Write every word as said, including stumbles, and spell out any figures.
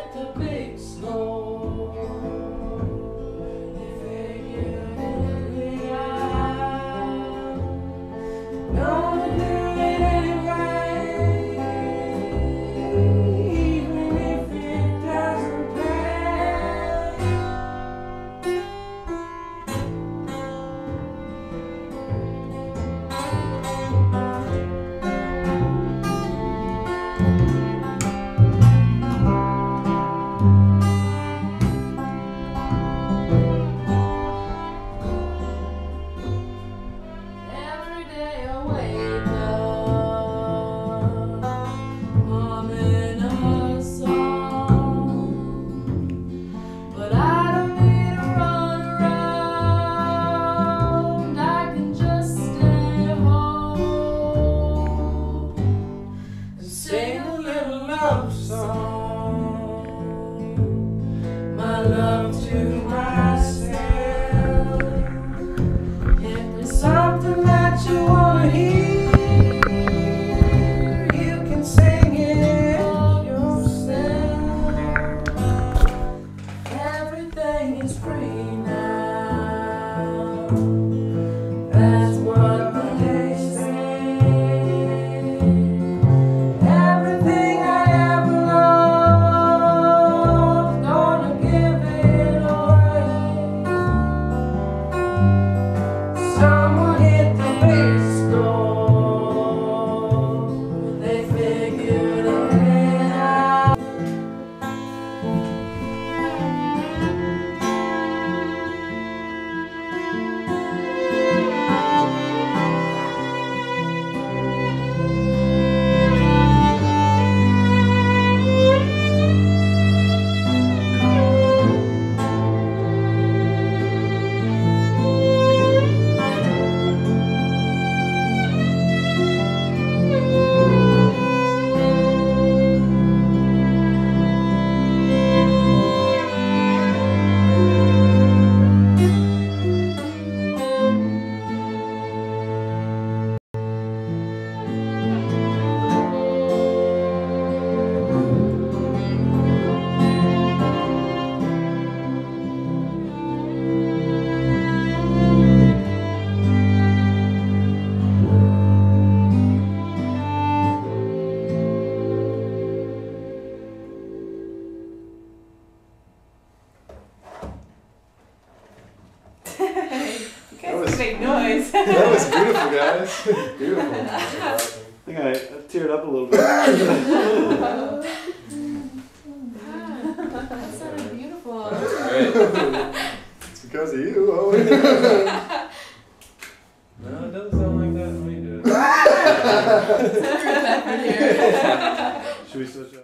hit the big snow, they figured it out. Gonna do it anyway, even if it doesn't pay. Every day I wake up, humming a song, but I don't need to run around. I can just stay home and sing a little love song, my love to myself. If there's something that you wanna hear, you can sing it yourself. Everything is free now, that's what they say. Everything I ever loved, gonna give it away. Someone hit the big score, they figured it out. You guys can make noise. That was beautiful, guys. Beautiful. I think I, I teared up a little bit. That sounded beautiful. Great. It's because of you, Owen. No, it doesn't sound like that when you do it. Should we switch up?